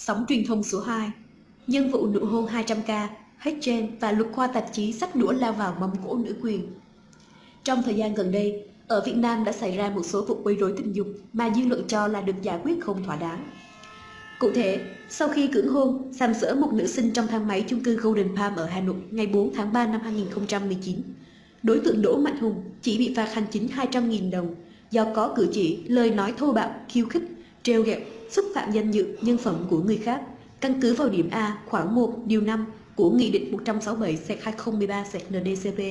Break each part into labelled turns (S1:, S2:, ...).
S1: Sóng truyền thông số 2, nhân vụ nụ hôn 200k, Hackgen và luật khoa tạp chí xách đũa lao vào mâm cỗ nữ quyền. Trong thời gian gần đây, ở Việt Nam đã xảy ra một số vụ quấy rối tình dục mà dư luận cho là được giải quyết không thỏa đáng. Cụ thể, sau khi cưỡng hôn, sàm sỡ một nữ sinh trong thang máy chung cư Golden Palm ở Hà Nội ngày 4 tháng 3 năm 2019, đối tượng Đỗ Mạnh Hùng chỉ bị phạt hành chính 200.000 đồng do có cử chỉ, lời nói thô bạo, khiêu khích, trêu ghẹo, xúc phạm danh dự, nhân phẩm của người khác, căn cứ vào điểm A khoản 1 điều 5 của Nghị định 167/2013/ND-CP.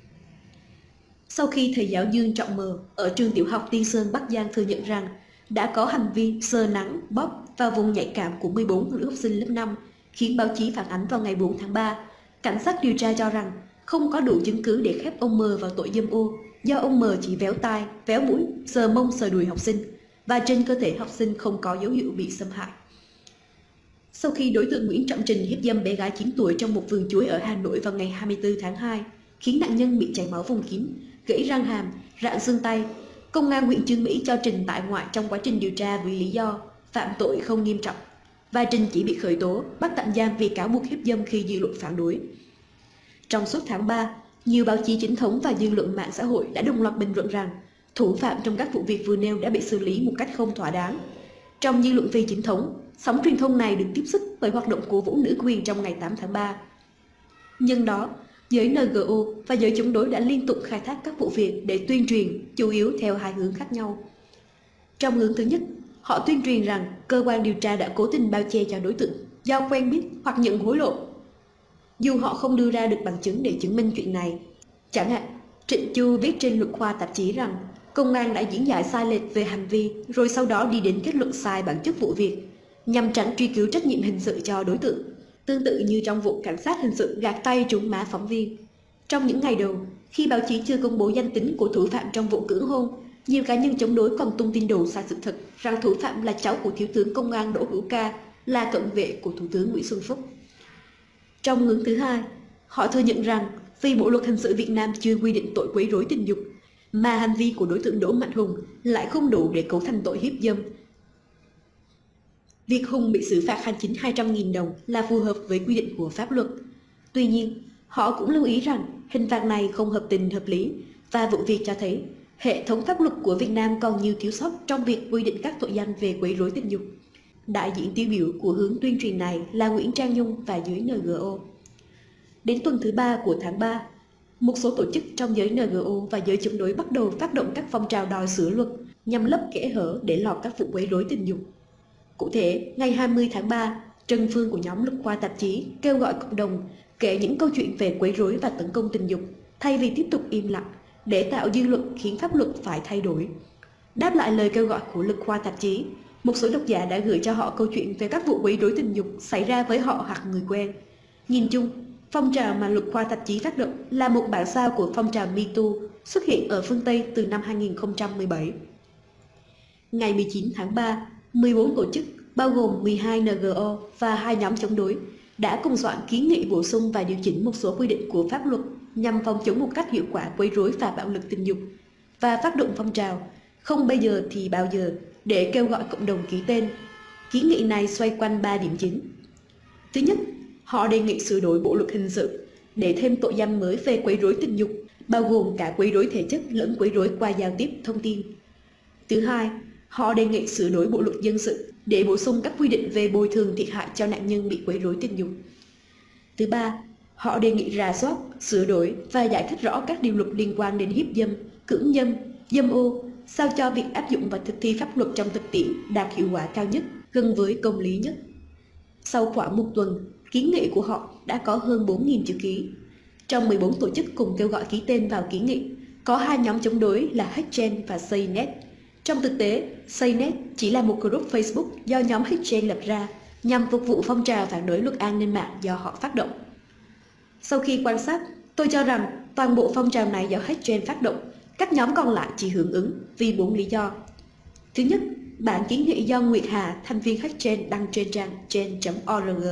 S1: Sau khi thầy giáo Dương Trọng M ở trường tiểu học Tiên Sơn, Bắc Giang thừa nhận rằng đã có hành vi sờ nắng, bóp vào vùng nhạy cảm của 14 nữ học sinh lớp 5, khiến báo chí phản ánh vào ngày 4 tháng 3, cảnh sát điều tra cho rằng không có đủ chứng cứ để khép ông M vào tội dâm ô, do ông M chỉ véo tai, véo mũi, sờ mông sờ đùi học sinh, và trên cơ thể học sinh không có dấu hiệu bị xâm hại. Sau khi đối tượng Nguyễn Trọng Trình hiếp dâm bé gái 9 tuổi trong một vườn chuối ở Hà Nội vào ngày 24 tháng 2, khiến nạn nhân bị chảy máu vùng kín, gãy răng hàm, rạn xương tay, Công an huyện Chương Mỹ cho Trình tại ngoại trong quá trình điều tra vì lý do phạm tội không nghiêm trọng, và Trình chỉ bị khởi tố, bắt tạm giam vì cáo buộc hiếp dâm khi dư luận phản đối. Trong suốt tháng 3, nhiều báo chí chính thống và dư luận mạng xã hội đã đồng loạt bình luận rằng thủ phạm trong các vụ việc vừa nêu đã bị xử lý một cách không thỏa đáng. Trong dư luận phi chính thống, sóng truyền thông này được tiếp sức bởi hoạt động cổ vũ nữ quyền trong ngày 8 tháng 3. Nhân đó, giới NGO và giới chống đối đã liên tục khai thác các vụ việc để tuyên truyền, chủ yếu theo hai hướng khác nhau. Trong hướng thứ nhất, họ tuyên truyền rằng cơ quan điều tra đã cố tình bao che cho đối tượng do quen biết hoặc nhận hối lộ, dù họ không đưa ra được bằng chứng để chứng minh chuyện này. Chẳng hạn, Trịnh Chu viết trên luật khoa tạp chí rằng công an đã diễn giải sai lệch về hành vi rồi sau đó đi đến kết luận sai bản chất vụ việc, nhằm tránh truy cứu trách nhiệm hình sự cho đối tượng, tương tự như trong vụ cảnh sát hình sự gạt tay trúng má phóng viên. Trong những ngày đầu, khi báo chí chưa công bố danh tính của thủ phạm trong vụ cưỡng hôn, nhiều cá nhân chống đối còn tung tin đồn sai sự thật rằng thủ phạm là cháu của Thiếu tướng Công an Đỗ Hữu Ca, là cận vệ của Thủ tướng Nguyễn Xuân Phúc. Trong hướng thứ hai, họ thừa nhận rằng vì Bộ luật hình sự Việt Nam chưa quy định tội quấy rối tình dục, mà hành vi của đối tượng Đỗ Mạnh Hùng lại không đủ để cấu thành tội hiếp dâm. Việc Hùng bị xử phạt hành chính 200.000 đồng là phù hợp với quy định của pháp luật. Tuy nhiên, họ cũng lưu ý rằng hình phạt này không hợp tình hợp lý, và vụ việc cho thấy hệ thống pháp luật của Việt Nam còn nhiều thiếu sót trong việc quy định các tội danh về quấy rối tình dục. Đại diện tiêu biểu của hướng tuyên truyền này là Nguyễn Trang Nhung và giới NGO. Đến tuần thứ 3 của tháng 3, một số tổ chức trong giới NGO và giới chống đối bắt đầu phát động các phong trào đòi sửa luật nhằm lấp kẽ hở để lọt các vụ quấy rối tình dục. Cụ thể, ngày 20 tháng 3, Trần Phương của nhóm luật khoa tạp chí kêu gọi cộng đồng kể những câu chuyện về quấy rối và tấn công tình dục, thay vì tiếp tục im lặng, để tạo dư luận khiến pháp luật phải thay đổi. Đáp lại lời kêu gọi của luật khoa tạp chí, một số độc giả đã gửi cho họ câu chuyện về các vụ quấy rối tình dục xảy ra với họ hoặc người quen. Nhìn chung, phong trào mà luật khoa tạp chí phát động là một bản sao của phong trào Me Too xuất hiện ở phương Tây từ năm 2017. Ngày 19 tháng 3, 14 tổ chức, bao gồm 12 NGO và 2 nhóm chống đối, đã cùng soạn kiến nghị bổ sung và điều chỉnh một số quy định của pháp luật nhằm phòng chống một cách hiệu quả quấy rối và bạo lực tình dục, và phát động phong trào không bây giờ thì bao giờ để kêu gọi cộng đồng ký tên. Kiến nghị này xoay quanh 3 điểm chính. Thứ nhất, họ đề nghị sửa đổi Bộ luật hình sự để thêm tội danh mới về quấy rối tình dục, bao gồm cả quấy rối thể chất lẫn quấy rối qua giao tiếp thông tin. Thứ hai, họ đề nghị sửa đổi Bộ luật dân sự để bổ sung các quy định về bồi thường thiệt hại cho nạn nhân bị quấy rối tình dục. Thứ ba, họ đề nghị rà soát, sửa đổi và giải thích rõ các điều luật liên quan đến hiếp dâm, cưỡng dâm, dâm ô, sao cho việc áp dụng và thực thi pháp luật trong thực tiễn đạt hiệu quả cao nhất, gần với công lý nhất. Sau khoảng một tuần, kiến nghị của họ đã có hơn 4.000 chữ ký. Trong 14 tổ chức cùng kêu gọi ký tên vào kiến nghị, có 2 nhóm chống đối là Hackgen và Saynet. Trong thực tế, Saynet chỉ là một group Facebook do nhóm Hackgen lập ra nhằm phục vụ phong trào phản đối luật an ninh mạng do họ phát động. Sau khi quan sát, tôi cho rằng toàn bộ phong trào này do Hackgen phát động, các nhóm còn lại chỉ hưởng ứng vì 4 lý do. Thứ nhất, bản kiến nghị do Nguyệt Hà, thành viên Hackgen đăng trên trang gen.org.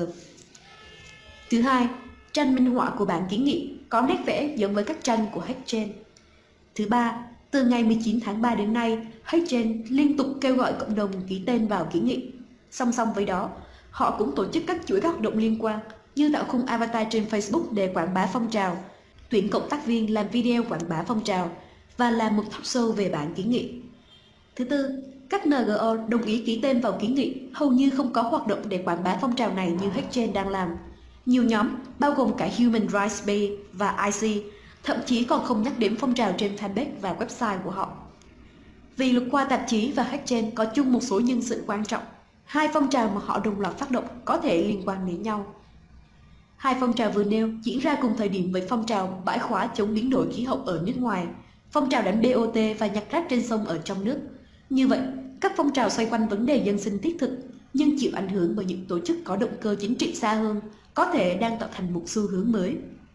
S1: Thứ hai, tranh minh họa của bản kiến nghị có nét vẽ giống với các tranh của Hackgen. Thứ ba, từ ngày 19 tháng 3 đến nay, Hackgen liên tục kêu gọi cộng đồng ký tên vào kiến nghị. Song song với đó, Họ cũng tổ chức các chuỗi các hoạt động liên quan như tạo khung avatar trên Facebook để quảng bá phong trào, tuyển cộng tác viên làm video quảng bá phong trào và làm một talk show về bản kiến nghị. Thứ tư, các NGO đồng ý ký tên vào kiến nghị hầu như không có hoạt động để quảng bá phong trào này như HealthGen đang làm. Nhiều nhóm, bao gồm cả Human Rights Bay và IC, thậm chí còn không nhắc đến phong trào trên fanpage và website của họ. Vì Luật Khoa Tạp chí và HealthGen có chung một số nhân sự quan trọng, hai phong trào mà họ đồng loạt phát động có thể liên quan đến nhau. Hai phong trào vừa nêu diễn ra cùng thời điểm với phong trào bãi khóa chống biến đổi khí hậu ở nước ngoài, phong trào đánh BOT và nhặt rác trên sông ở trong nước. Như vậy, các phong trào xoay quanh vấn đề dân sinh thiết thực nhưng chịu ảnh hưởng bởi những tổ chức có động cơ chính trị xa hơn, có thể đang tạo thành một xu hướng mới.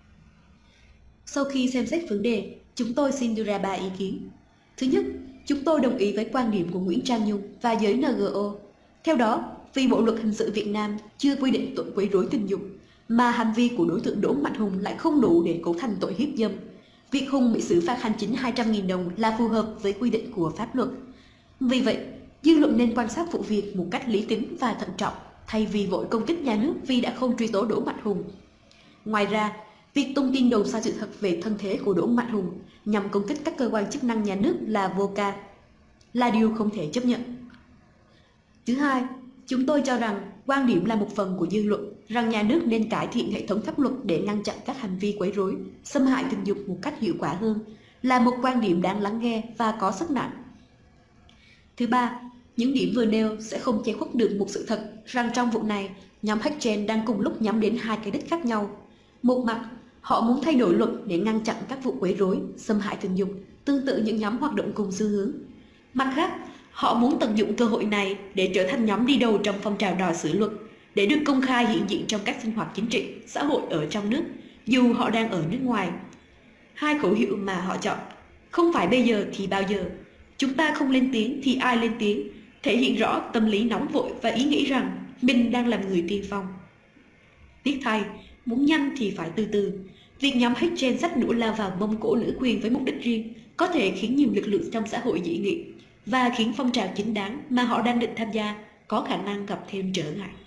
S1: Sau khi xem xét vấn đề, chúng tôi xin đưa ra 3 ý kiến. Thứ nhất, chúng tôi đồng ý với quan điểm của Nguyễn Trang Nhung và giới NGO. Theo đó, vì Bộ luật hình sự Việt Nam chưa quy định tội quấy rối tình dục, mà hành vi của đối tượng Đỗ Mạnh Hùng lại không đủ để cấu thành tội hiếp dâm, việc Hùng bị xử phạt hành chính 200.000 đồng là phù hợp với quy định của pháp luật. Vì vậy, dư luận nên quan sát vụ việc một cách lý tính và thận trọng, thay vì vội công kích nhà nước vì đã không truy tố Đỗ Mạnh Hùng. Ngoài ra, việc tung tin đồn sai sự thật về thân thế của Đỗ Mạnh Hùng nhằm công kích các cơ quan chức năng nhà nước là vô can, là điều không thể chấp nhận. Thứ hai, chúng tôi cho rằng quan điểm là một phần của dư luận rằng nhà nước nên cải thiện hệ thống pháp luật để ngăn chặn các hành vi quấy rối, xâm hại tình dục một cách hiệu quả hơn, là một quan điểm đáng lắng nghe và có sức nặng. Thứ ba, những điểm vừa nêu sẽ không che khuất được một sự thật rằng trong vụ này, nhóm HealthGen đang cùng lúc nhắm đến hai cái đích khác nhau. Một mặt, họ muốn thay đổi luật để ngăn chặn các vụ quấy rối, xâm hại tình dục, tương tự những nhóm hoạt động cùng xu hướng. Mặt khác, họ muốn tận dụng cơ hội này để trở thành nhóm đi đầu trong phong trào đòi sửa luật, để được công khai hiện diện trong các sinh hoạt chính trị, xã hội ở trong nước, dù họ đang ở nước ngoài. Hai khẩu hiệu mà họ chọn, không phải bây giờ thì bao giờ, chúng ta không lên tiếng thì ai lên tiếng, thể hiện rõ tâm lý nóng vội và ý nghĩ rằng mình đang làm người tiên phong. Tiếc thay, muốn nhanh thì phải từ từ. Việc nhóm HealthGen dắt đũa lao vào mông cổ nữ quyền với mục đích riêng có thể khiến nhiều lực lượng trong xã hội dị nghị và khiến phong trào chính đáng mà họ đang định tham gia có khả năng gặp thêm trở ngại.